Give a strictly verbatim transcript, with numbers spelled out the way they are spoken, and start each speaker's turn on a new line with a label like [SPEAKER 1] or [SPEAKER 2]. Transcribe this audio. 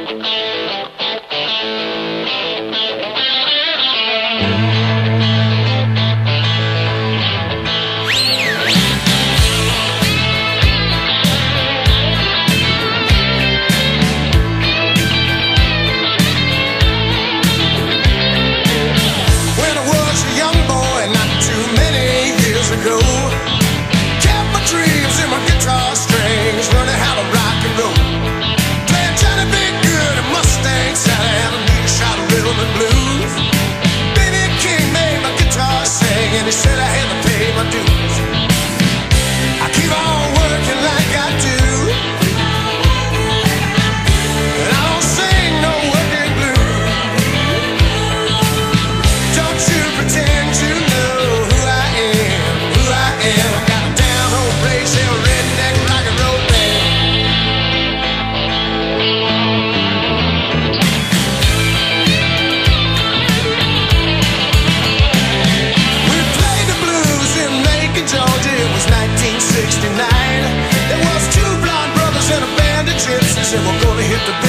[SPEAKER 1] They said I had to pay my dues. I keep on working like I do, and I don't sing no working blues. Don't you pretend you know who I am, who I am. I got a down home place, a redneck rock and roll band. Georgia, it was nineteen sixty-nine. There was two blonde brothers and a band of gypsies, and we're gonna hit the